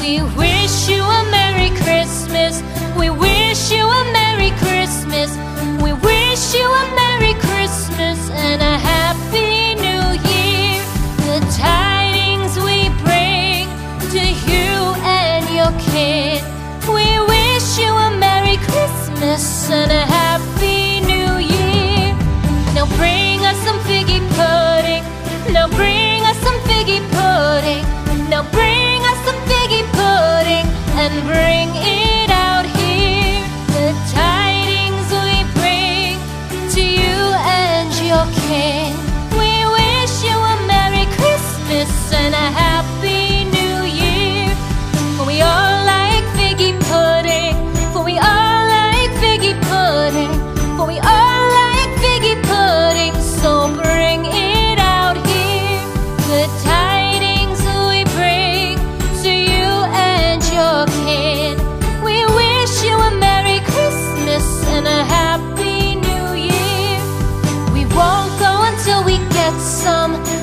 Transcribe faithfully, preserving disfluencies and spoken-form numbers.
We wish you a Merry Christmas. We wish you a Merry Christmas. We wish you a Merry Christmas and a Happy New Year. The tidings we bring to you and your kid. We wish you a Merry Christmas and a Happy New Year. Now bring us some figgy pudding. Now bring us some figgy pudding. Now bring us some figgy pudding and bring it out here. The tidings we bring to you and your king. We wish you a Merry Christmas and a Happy New Year. For we all like figgy pudding. For we all like figgy pudding. For we all like figgy pudding. So bring it out here. The tidings we bring to you and your kid. We wish you a Merry Christmas and a Happy New Year. We won't go until we get some